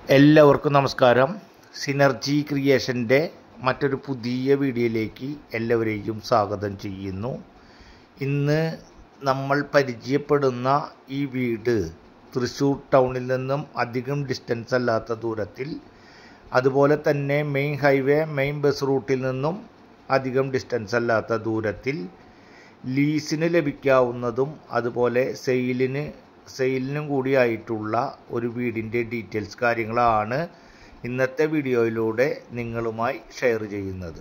എല്ലാവർക്കും നമസ്കാരം. സിനർജി ക്രിയേഷൻ്റെ മറ്റൊരു പുതിയ വീഡിയോയിലേക്ക് എല്ലാവരെയും സ്വാഗതം ചെയ്യുന്നു. ഇന്ന് നമ്മൾ പരിചയപ്പെടുന്ന ഈ വീട് തൃശ്ശൂർ ടൗണിൽ നിന്നും അധികം ഡിസ്റ്റൻസ് അല്ലാത്ത ദൂരത്തിൽ, അതുപോലെ തന്നെ മെയിൻ ഹൈവേ മെയിൻ ബസ് റൂട്ടിൽ നിന്നും അധികം ഡിസ്റ്റൻസ് അല്ലാത്ത ദൂരത്തിൽ ലീസിന് ലഭിക്കാവുന്നതും അതുപോലെ സെയിലിനും കൂടിയായിട്ടുള്ള ഒരു വീടിൻ്റെ ഡീറ്റെയിൽസ് കാര്യങ്ങളാണ് ഇന്നത്തെ വീഡിയോയിലൂടെ നിങ്ങളുമായി ഷെയർ ചെയ്യുന്നത്.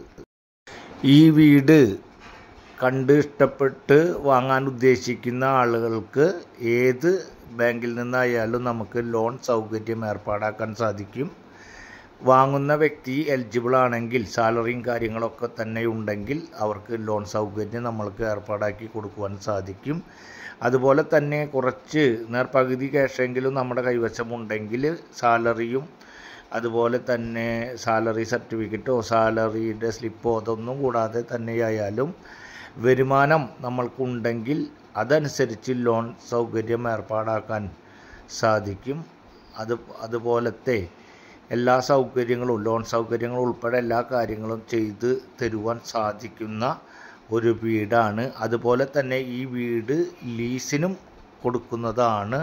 ഈ വീട് കണ്ട് ഇഷ്ടപ്പെട്ട് വാങ്ങാൻ ഉദ്ദേശിക്കുന്ന ആളുകൾക്ക് ഏത് ബാങ്കിൽ നിന്നായാലും നമുക്ക് ലോൺ സൗകര്യം ഏർപ്പാടാക്കാൻ സാധിക്കും. വാങ്ങുന്ന വ്യക്തി എലിജിബിൾ ആണെങ്കിൽ, സാലറിയും കാര്യങ്ങളൊക്കെ തന്നെ ഉണ്ടെങ്കിൽ അവർക്ക് ലോൺ സൗകര്യം നമ്മൾക്ക് ഏർപ്പാടാക്കി കൊടുക്കുവാൻ സാധിക്കും. അതുപോലെ തന്നെ കുറച്ച് നേർപകുതി ക്യാഷെങ്കിലും നമ്മുടെ കൈവശമുണ്ടെങ്കിൽ സാലറിയും അതുപോലെ തന്നെ സാലറി സർട്ടിഫിക്കറ്റോ സാലറിയുടെ സ്ലിപ്പോ അതൊന്നും കൂടാതെ തന്നെയായാലും വരുമാനം നമ്മൾക്കുണ്ടെങ്കിൽ അതനുസരിച്ച് ലോൺ സൗകര്യം ഏർപ്പാടാക്കാൻ സാധിക്കും. അതുപോലത്തെ എല്ലാ സൗകര്യങ്ങളും, ലോൺ സൗകര്യങ്ങളും ഉൾപ്പെടെ എല്ലാ കാര്യങ്ങളും ചെയ്ത് തരുവാൻ സാധിക്കുന്ന ഒരു വീടാണ്. അതുപോലെ തന്നെ ഈ വീട് ലീസിനും കൊടുക്കുന്നതാണ്.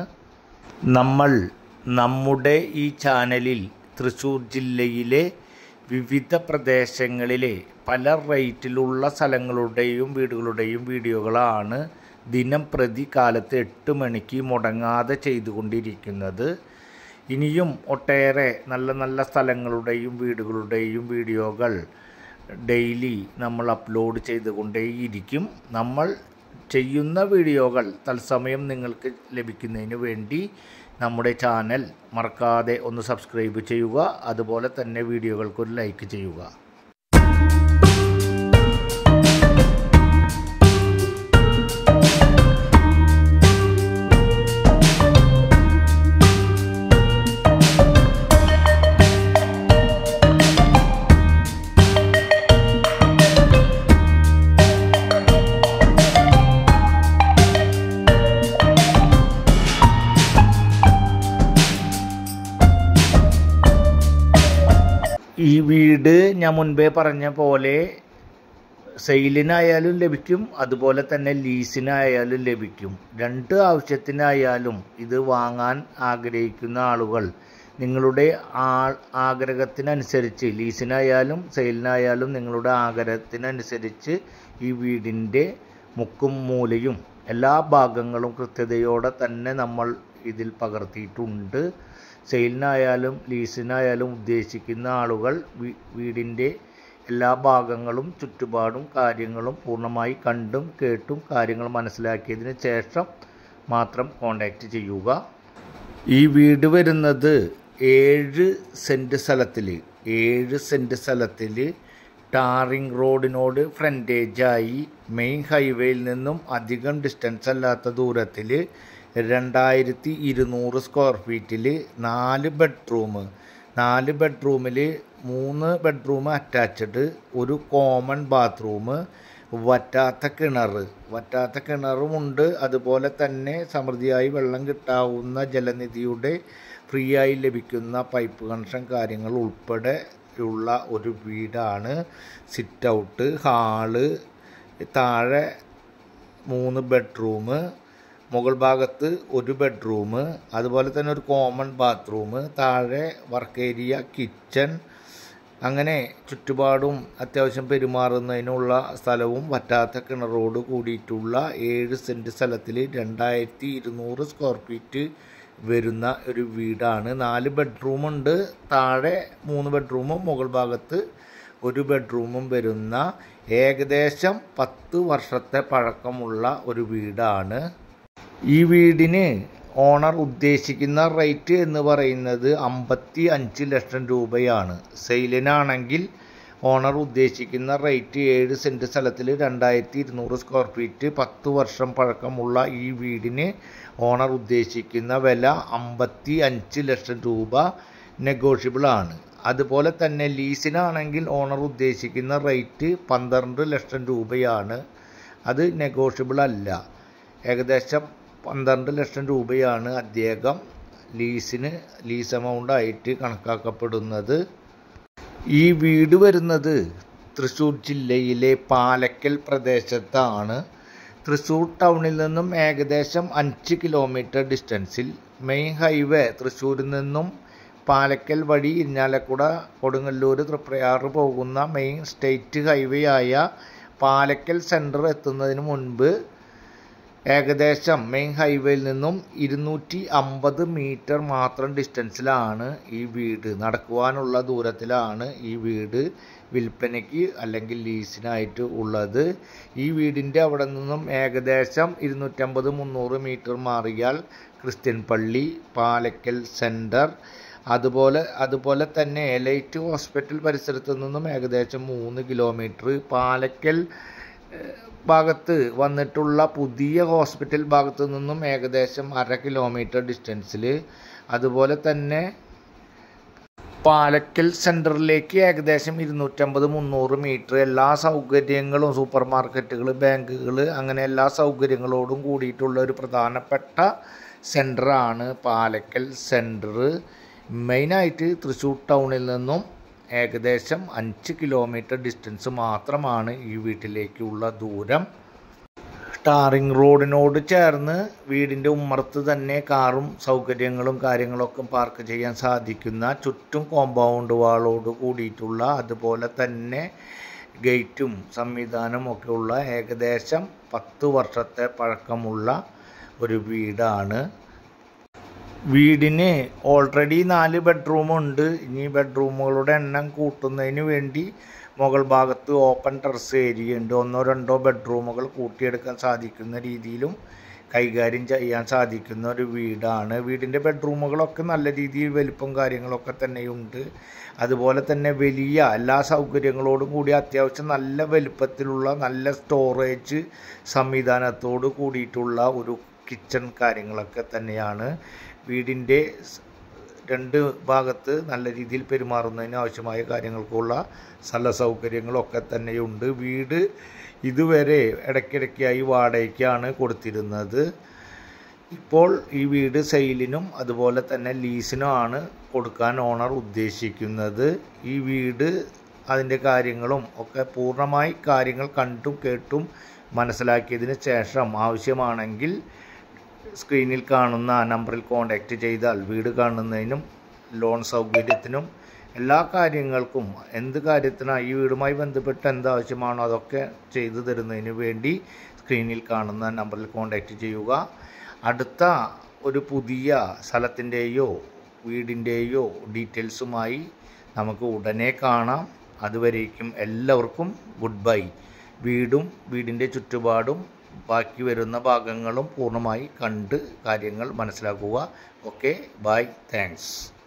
നമ്മൾ നമ്മുടെ ഈ ചാനലിൽ തൃശ്ശൂർ ജില്ലയിലെ വിവിധ പ്രദേശങ്ങളിലെ പല റേറ്റിലുള്ള സ്ഥലങ്ങളുടെയും വീടുകളുടെയും വീഡിയോകളാണ് ദിനം പ്രതി കാലത്ത് 8 മണിക്ക് മുടങ്ങാതെ ചെയ്തുകൊണ്ടിരിക്കുന്നത്. ഇനിയും ഒട്ടേറെ നല്ല നല്ല സ്ഥലങ്ങളുടെയും വീടുകളുടെയും വീഡിയോകൾ ഡെയിലി നമ്മൾ അപ്ലോഡ് ചെയ്തുകൊണ്ടേയിരിക്കും. നമ്മൾ ചെയ്യുന്ന വീഡിയോകൾ തത്സമയം നിങ്ങൾക്ക് ലഭിക്കുന്നതിന് വേണ്ടി നമ്മുടെ ചാനൽ മറക്കാതെ ഒന്ന് സബ്സ്ക്രൈബ് ചെയ്യുക. അതുപോലെ തന്നെ വീഡിയോകൾക്കൊരു ലൈക്ക് ചെയ്യുക. ഈ വീട് ഞാൻ മുൻപേ പറഞ്ഞ പോലെ സെയിലിനായാലും ലഭിക്കും, അതുപോലെ തന്നെ ലീസിനായാലും ലഭിക്കും. രണ്ട് ആവശ്യത്തിനായാലും ഇത് വാങ്ങാൻ ആഗ്രഹിക്കുന്ന ആളുകൾ നിങ്ങളുടെ ആഗ്രഹത്തിനനുസരിച്ച്, ലീസിനായാലും സെയിലിനായാലും നിങ്ങളുടെ ആഗ്രഹത്തിനനുസരിച്ച് ഈ വീടിൻ്റെ മുക്കും മൂലയും എല്ലാ ഭാഗങ്ങളും കൃത്യതയോടെ തന്നെ നമ്മൾ ഇതിൽ പകർത്തിയിട്ടുണ്ട്. സെയിലിനായാലും ലീസിനായാലും ഉദ്ദേശിക്കുന്ന ആളുകൾ വീടിൻ്റെ എല്ലാ ഭാഗങ്ങളും ചുറ്റുപാടും കാര്യങ്ങളും പൂർണ്ണമായി കണ്ടും കേട്ടും കാര്യങ്ങൾ മനസ്സിലാക്കിയതിന് ശേഷം മാത്രം കോൺടാക്റ്റ് ചെയ്യുക. ഈ വീട് വരുന്നത് 7 സെൻറ്റ് സ്ഥലത്തിൽ ടാറിംഗ് റോഡിനോട് ഫ്രണ്ടേജായി മെയിൻ ഹൈവേയിൽ നിന്നും അധികം ഡിസ്റ്റൻസ് അല്ലാത്ത ദൂരത്തിൽ 2200 സ്ക്വയർ ഫീറ്റിൽ 4 ബെഡ്റൂമിൽ 3 ബെഡ്റൂം അറ്റാച്ച്ഡ്, ഒരു കോമൺ ബാത്റൂം, വറ്റാത്ത കിണറുമുണ്ട്. അതുപോലെ തന്നെ സമൃദ്ധിയായി വെള്ളം കിട്ടാവുന്ന ജലനിധിയുടെ ഫ്രീ ആയി ലഭിക്കുന്ന പൈപ്പ് കണക്ഷൻ കാര്യങ്ങൾ ഉൾപ്പെടെയുള്ള ഒരു വീടാണ്. സിറ്റ് ഔട്ട്, ഹാള്, താഴെ 3 ബെഡ്റൂം, മുകൾ ഭാഗത്ത് 1 ബെഡ്റൂം, അതുപോലെ തന്നെ ഒരു കോമൺ ബാത്റൂം, താഴെ വർക്ക് ഏരിയ, കിച്ചൺ, അങ്ങനെ ചുറ്റുപാടും അത്യാവശ്യം പെരുമാറുന്നതിനുള്ള സ്ഥലവും വറ്റാത്ത കിണറോട് കൂടിയിട്ടുള്ള 7 സെൻറ്റ് സ്ഥലത്തിൽ 2200 സ്ക്വയർ ഫീറ്റ് വരുന്ന ഒരു വീടാണ്. 4 ബെഡ്റൂമുണ്ട്, താഴെ 3 ബെഡ്റൂമും മുകൾ ഭാഗത്ത് 1 ബെഡ്റൂമും വരുന്ന ഏകദേശം 10 വർഷത്തെ പഴക്കമുള്ള ഒരു വീടാണ്. ഈ വീടിന് ഓണർ ഉദ്ദേശിക്കുന്ന റേറ്റ് എന്ന് പറയുന്നത് 55 ലക്ഷം രൂപയാണ്. സെയിലിനാണെങ്കിൽ ഓണർ ഉദ്ദേശിക്കുന്ന റേറ്റ് 7 സെൻറ്റ് സ്ഥലത്തിൽ 2200 സ്ക്വയർ ഫീറ്റ് 10 വർഷം പഴക്കമുള്ള ഈ വീടിന് ഓണർ ഉദ്ദേശിക്കുന്ന വില 55 ലക്ഷം രൂപ നെഗോഷ്യബിൾ ആണ്. അതുപോലെ തന്നെ ലീസിനാണെങ്കിൽ ഓണർ ഉദ്ദേശിക്കുന്ന റേറ്റ് 12 ലക്ഷം രൂപയാണ്. അത് നെഗോഷ്യബിൾ അല്ല. ഏകദേശം 12 ലക്ഷം രൂപയാണ് അദ്ദേഹം ലീസ് എമൗണ്ട് ആയിട്ട് കണക്കാക്കപ്പെടുന്നത്. ഈ വീട് വരുന്നത് തൃശ്ശൂർ ജില്ലയിലെ പാലക്കൽ പ്രദേശത്താണ്. തൃശ്ശൂർ ടൗണിൽ നിന്നും ഏകദേശം 5 കിലോമീറ്റർ ഡിസ്റ്റൻസിൽ മെയിൻ ഹൈവേ തൃശ്ശൂരിൽ നിന്നും പാലക്കൽ വഴി ഇരിഞ്ഞാലക്കുട, കൊടുങ്ങല്ലൂർ, തൃപ്രയാർ പോകുന്ന മെയിൻ സ്റ്റേറ്റ് ഹൈവേ ആയ പാലക്കൽ സെൻറ്റർ എത്തുന്നതിന് മുൻപ് ഏകദേശം മെയിൻ ഹൈവേയിൽ നിന്നും 250 മീറ്റർ മാത്രം ഡിസ്റ്റൻസിലാണ് ഈ വീട്. നടക്കുവാനുള്ള ദൂരത്തിലാണ് ഈ വീട് വിൽപ്പനയ്ക്ക് അല്ലെങ്കിൽ ലീസിനായിട്ട് ഉള്ളത്. ഈ വീടിൻ്റെ അവിടെ നിന്നും ഏകദേശം 250-300 മീറ്റർ മാറിയാൽ ക്രിസ്ത്യൻ പള്ളി, പാലക്കൽ സെൻറ്റർ, അതുപോലെ തന്നെ എലൈറ്റ് ഹോസ്പിറ്റൽ പരിസരത്ത് നിന്നും ഏകദേശം 3 കിലോമീറ്റർ, പാലക്കൽ ഭാഗത്ത് വന്നിട്ടുള്ള പുതിയ ഹോസ്പിറ്റൽ ഭാഗത്തു നിന്നും ഏകദേശം 1/2 കിലോമീറ്റർ ഡിസ്റ്റൻസിൽ, അതുപോലെ തന്നെ പാലക്കൽ സെൻറ്ററിലേക്ക് ഏകദേശം 250-300 മീറ്റർ, എല്ലാ സൗകര്യങ്ങളും സൂപ്പർ മാർക്കറ്റുകൾ, ബാങ്കുകൾ, അങ്ങനെ എല്ലാ സൗകര്യങ്ങളോടും കൂടിയിട്ടുള്ള ഒരു പ്രധാനപ്പെട്ട സെൻറ്ററാണ് പാലക്കൽ സെൻറ്റർ. മെയിനായിട്ട് തൃശ്ശൂർ ടൗണിൽ നിന്നും ഏകദേശം 5 കിലോമീറ്റർ ഡിസ്റ്റൻസ് മാത്രമാണ് ഈ വീട്ടിലേക്കുള്ള ദൂരം. ടാറിങ് റോഡിനോട് ചേർന്ന് വീടിൻ്റെ ഉമ്മറത്ത് തന്നെ കാറും സൗകര്യങ്ങളും കാര്യങ്ങളൊക്കെ പാർക്ക് ചെയ്യാൻ സാധിക്കുന്ന, ചുറ്റും കോമ്പൗണ്ട് വാളോട് കൂടിയിട്ടുള്ള, അതുപോലെ തന്നെ ഗേറ്റും സംവിധാനം ഒക്കെയുള്ള ഏകദേശം 10 വർഷത്തെ പഴക്കമുള്ള ഒരു വീടാണ്. വീടിന് ഓൾറെഡി 4 ബെഡ്റൂമുണ്ട്. ഇനി ബെഡ്റൂമുകളുടെ എണ്ണം കൂട്ടുന്നതിന് വേണ്ടി മുകൾ ഭാഗത്ത് ഓപ്പൺ ടെറസ് ഏരിയ ഉണ്ട്. 1-2 ബെഡ്റൂമുകൾ കൂട്ടിയെടുക്കാൻ സാധിക്കുന്ന രീതിയിലും കൈകാര്യം ചെയ്യാൻ സാധിക്കുന്ന ഒരു വീടാണ്. വീടിൻ്റെ ബെഡ്റൂമുകളൊക്കെ നല്ല രീതിയിൽ വലിപ്പം കാര്യങ്ങളൊക്കെ തന്നെയുണ്ട്. അതുപോലെ തന്നെ വലിയ എല്ലാ സൗകര്യങ്ങളോടും കൂടി അത്യാവശ്യം നല്ല വലുപ്പത്തിലുള്ള നല്ല സ്റ്റോറേജ് സംവിധാനത്തോട് കൂടിയിട്ടുള്ള ഒരു കിച്ചൺ കാര്യങ്ങളൊക്കെ തന്നെയാണ്. വീടിൻ്റെ 2 ഭാഗത്ത് നല്ല രീതിയിൽ പെരുമാറുന്നതിന് ആവശ്യമായ കാര്യങ്ങൾക്കുള്ള സ്ഥല സൗകര്യങ്ങളൊക്കെ തന്നെയുണ്ട്. വീട് ഇതുവരെ ഇടയ്ക്കിടയ്ക്കായി വാടകയ്ക്കാണ് കൊടുത്തിരുന്നത്. ഇപ്പോൾ ഈ വീട് സെയിലിനും അതുപോലെ തന്നെ ലീസിനുമാണ് കൊടുക്കാൻ ഓണർ ഉദ്ദേശിക്കുന്നത്. ഈ വീട് അതിൻ്റെ കാര്യങ്ങളും ഒക്കെ പൂർണ്ണമായി കാര്യങ്ങൾ കണ്ടും കേട്ടും മനസ്സിലാക്കിയതിന് ശേഷം ആവശ്യമാണെങ്കിൽ സ്ക്രീനിൽ കാണുന്ന നമ്പറിൽ കോൺടാക്റ്റ് ചെയ്താൽ വീട് കാണുന്നതിനും ലോൺ സൗകര്യത്തിനും എല്ലാ കാര്യങ്ങൾക്കും, എന്ത് കാര്യത്തിനാണ് ഈ വീടുമായി ബന്ധപ്പെട്ട് എന്താവശ്യമാണോ അതൊക്കെ ചെയ്തു തരുന്നതിന് വേണ്ടി സ്ക്രീനിൽ കാണുന്ന നമ്പറിൽ കോൺടാക്റ്റ് ചെയ്യുക. അടുത്ത ഒരു പുതിയ സ്ഥലത്തിൻ്റെയോ വീടിൻ്റെയോ ഡീറ്റെയിൽസുമായി നമുക്ക് ഉടനെ കാണാം. അതുവരേക്കും എല്ലാവർക്കും ഗുഡ് ബൈ. വീടും വീടിൻ്റെ ചുറ്റുപാടും ബാക്കി വരുന്ന ഭാഗങ്ങളും പൂർണ്ണമായി കണ്ട് കാര്യങ്ങൾ മനസ്സിലാക്കുക. Okay, bye, thanks.